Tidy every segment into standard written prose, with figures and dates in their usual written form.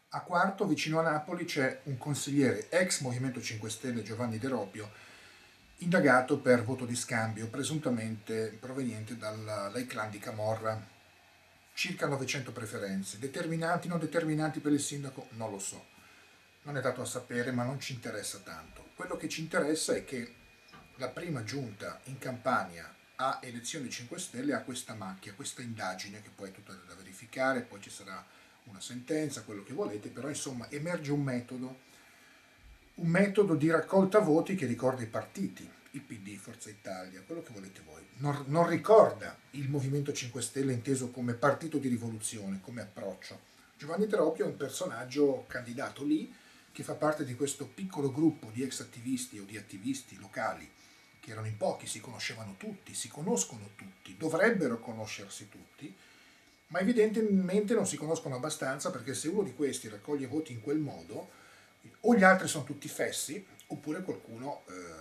A Quarto, vicino a Napoli, c'è un consigliere ex Movimento 5 Stelle, Giovanni De Robbio, indagato per voto di scambio, presuntamente proveniente dai clan di Camorra. Circa 900 preferenze, determinanti, non determinanti per il sindaco, non lo so. Non è dato a sapere, ma non ci interessa tanto. Quello che ci interessa è che la prima giunta in Campania a elezioni 5 Stelle ha questa macchia, questa indagine che poi è tutta da verificare, poi ci sarà una sentenza, quello che volete, però insomma emerge un metodo di raccolta voti che ricorda i partiti, il PD, Forza Italia, quello che volete voi. Non ricorda il Movimento 5 Stelle inteso come partito di rivoluzione, come approccio. Giovanni Tropio è un personaggio candidato lì che fa parte di questo piccolo gruppo di ex attivisti o di attivisti locali che erano in pochi, si conoscevano tutti, si conoscono tutti, dovrebbero conoscersi tutti, ma evidentemente non si conoscono abbastanza perché se uno di questi raccoglie voti in quel modo, o gli altri sono tutti fessi, oppure qualcuno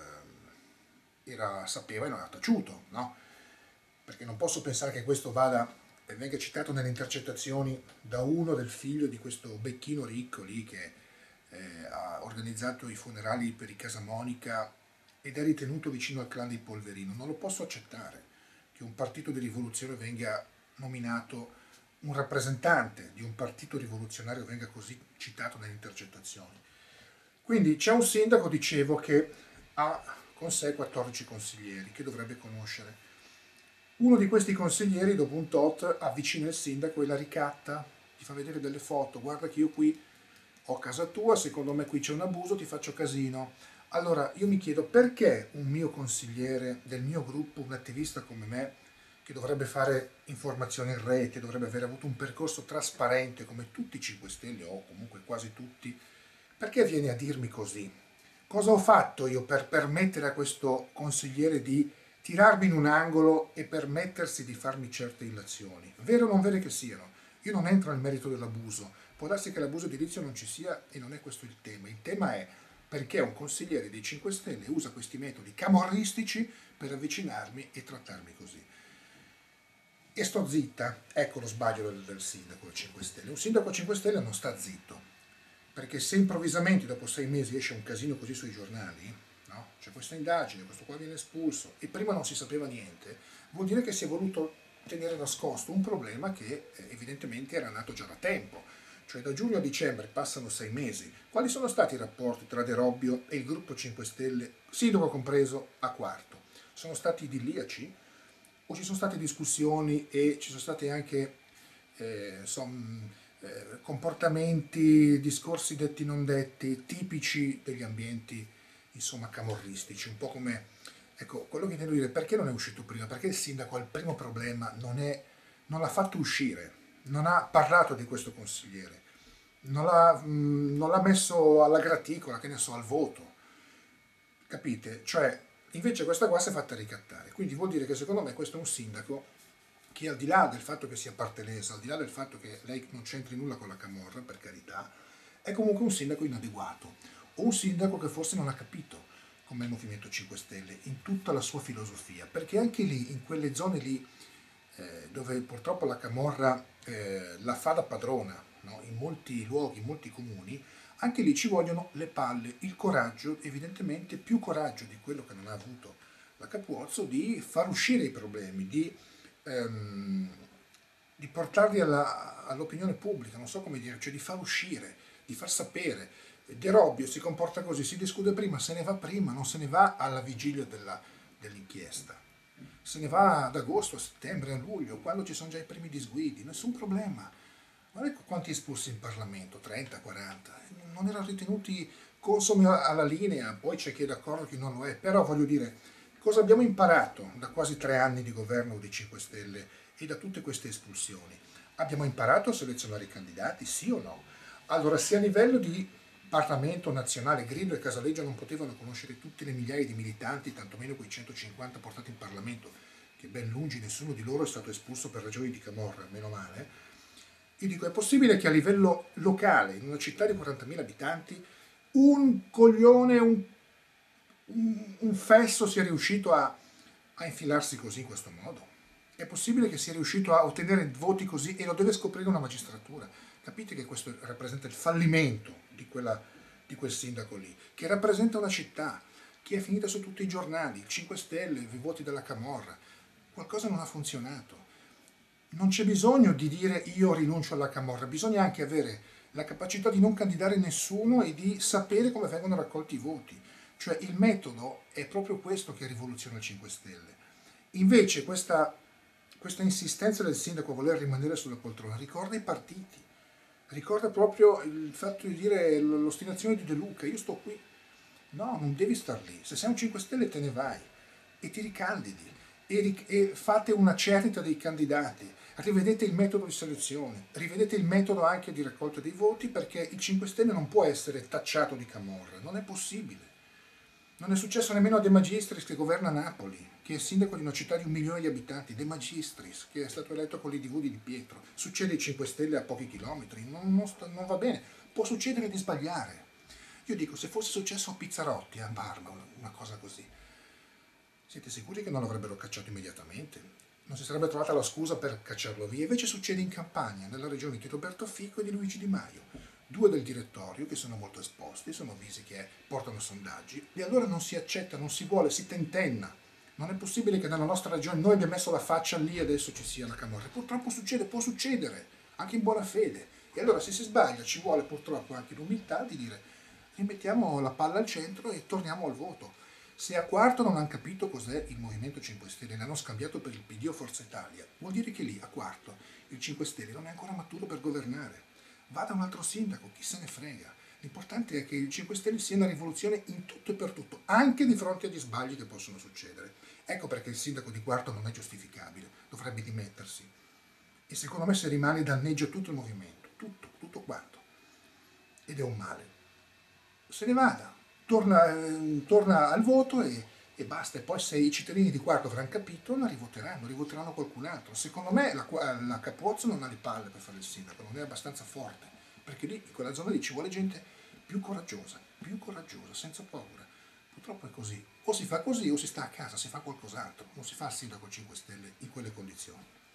sapeva e non era taciuto, no? Perché non posso pensare che questo vada e venga citato nelle intercettazioni da uno del figlio di questo becchino ricco lì che ha organizzato i funerali per i Casamonica ed è ritenuto vicino al clan di Polverino. Non lo posso accettare che un partito di rivoluzione venga nominato, un rappresentante di un partito rivoluzionario venga così citato nelle intercettazioni. Quindi c'è un sindaco, dicevo, che ha con sé 14 consiglieri che dovrebbe conoscere. Uno di questi consiglieri, dopo un tot, avvicina il sindaco e la ricatta, gli fa vedere delle foto, guarda che io qui ho casa tua, secondo me qui c'è un abuso, ti faccio casino. Allora io mi chiedo perché un mio consigliere del mio gruppo, un attivista come me, che dovrebbe fare informazione in rete, dovrebbe aver avuto un percorso trasparente come tutti i 5 Stelle o comunque quasi tutti, perché viene a dirmi così? Cosa ho fatto io per permettere a questo consigliere di tirarmi in un angolo e permettersi di farmi certe illazioni? Vere o non vere che siano? Io non entro nel merito dell'abuso, può darsi che l'abuso edilizio non ci sia e non è questo il tema. Il tema è perché un consigliere dei 5 Stelle usa questi metodi camorristici per avvicinarmi e trattarmi così. E sto zitta, ecco lo sbaglio del sindaco 5 Stelle. Un sindaco 5 Stelle non sta zitto, perché se improvvisamente dopo 6 mesi esce un casino così sui giornali, no? C'è questa indagine, questo qua viene espulso e prima non si sapeva niente, vuol dire che si è voluto tenere nascosto un problema che evidentemente era nato già da tempo. Cioè da giugno a dicembre passano 6 mesi. Quali sono stati i rapporti tra De Robbio e il gruppo 5 Stelle, sindaco compreso, a Quarto? Sono stati idilliaci? O ci sono state discussioni e ci sono stati anche insomma, comportamenti, discorsi detti non detti, tipici degli ambienti, insomma, camorristici, un po' come, ecco, quello che intendo dire, perché non è uscito prima? Perché il sindaco al primo problema non l'ha fatto uscire, non ha parlato di questo consigliere, non l'ha messo alla graticola, che ne so, al voto, capite? Cioè, invece questa qua si è fatta ricattare, quindi vuol dire che secondo me questo è un sindaco che al di là del fatto che sia parte lesa, al di là del fatto che lei non c'entri nulla con la camorra, per carità, è comunque un sindaco inadeguato, o un sindaco che forse non ha capito come il Movimento 5 Stelle in tutta la sua filosofia, perché anche lì, in quelle zone lì, dove purtroppo la camorra la fa da padrona, no? In molti luoghi, in molti comuni, anche lì ci vogliono le palle, il coraggio, evidentemente più coraggio di quello che non ha avuto la Capuzzo, di far uscire i problemi, ehm, di portarli all'opinione pubblica, non so come dire, cioè di far uscire, di far sapere. De Robbio si comporta così, si discute prima, se ne va prima, non se ne va alla vigilia dell'inchiesta. Se ne va ad agosto, a settembre, a luglio, quando ci sono già i primi disguidi, nessun problema. Guarda quanti espulsi in Parlamento, 30, 40, non erano ritenuti consomi alla linea, poi c'è chi è d'accordo, chi non lo è, però voglio dire, cosa abbiamo imparato da quasi 3 anni di governo dei 5 Stelle e da tutte queste espulsioni? Abbiamo imparato a selezionare i candidati, sì o no? Allora, se a livello di Parlamento nazionale Grillo e Casaleggio non potevano conoscere tutte le migliaia di militanti, tantomeno quei 150 portati in Parlamento, che ben lungi nessuno di loro è stato espulso per ragioni di camorra, meno male, io dico, è possibile che a livello locale, in una città di 40.000 abitanti, un coglione, un fesso sia riuscito a infilarsi così in questo modo? È possibile che sia riuscito a ottenere voti così e lo deve scoprire una magistratura? Capite che questo rappresenta il fallimento di quel sindaco lì, che rappresenta una città che è finita su tutti i giornali, il 5 Stelle, i voti della Camorra. Qualcosa non ha funzionato. Non c'è bisogno di dire io rinuncio alla Camorra, bisogna anche avere la capacità di non candidare nessuno e di sapere come vengono raccolti i voti. Cioè il metodo è proprio questo che rivoluziona il 5 Stelle. Invece questa insistenza del sindaco a voler rimanere sulla poltrona ricorda i partiti, ricorda proprio il fatto di dire l'ostinazione di De Luca, io sto qui. No, non devi star lì, se sei un 5 Stelle te ne vai e ti ricandidi e fate una cernita dei candidati, rivedete il metodo di selezione, rivedete il metodo anche di raccolta dei voti perché il 5 Stelle non può essere tacciato di camorra, non è possibile. Non è successo nemmeno a De Magistris che governa Napoli, che è sindaco di una città di 1 milione di abitanti, De Magistris, che è stato eletto con l'IDV di Di Pietro. Succede ai 5 Stelle a pochi chilometri, non va bene, può succedere di sbagliare. Io dico, se fosse successo a Pizzarotti, a Parma, una cosa così, siete sicuri che non l'avrebbero cacciato immediatamente? Non si sarebbe trovata la scusa per cacciarlo via? Invece succede in Campania, nella regione di Roberto Fico e di Luigi Di Maio. Due del direttorio che sono molto esposti, sono visi che portano sondaggi, e allora non si accetta, non si vuole, si tentenna. Non è possibile che nella nostra regione noi abbiamo messo la faccia lì e adesso ci sia la camorra. Purtroppo succede, può succedere, anche in buona fede. E allora se si sbaglia ci vuole purtroppo anche l'umiltà di dire rimettiamo la palla al centro e torniamo al voto. Se a quarto non hanno capito cos'è il Movimento 5 Stelle, l'hanno scambiato per il PD o Forza Italia, vuol dire che lì a quarto il 5 Stelle non è ancora maturo per governare. Vada un altro sindaco, chi se ne frega. L'importante è che il 5 Stelle sia una rivoluzione in tutto e per tutto, anche di fronte agli sbagli che possono succedere. Ecco perché il sindaco di quarto non è giustificabile, dovrebbe dimettersi. E secondo me se rimane danneggia tutto il movimento, tutto quanto. Ed è un male. Se ne vada, torna al voto e basta. E poi se i cittadini di quarto avranno capito, la rivoteranno qualcun altro. Secondo me la Capozzo non ha le palle per fare il sindaco, non è abbastanza forte, perché lì in quella zona lì ci vuole gente più coraggiosa, senza paura. Purtroppo è così. O si fa così o si sta a casa, si fa qualcos'altro, non si fa il sindaco 5 Stelle in quelle condizioni.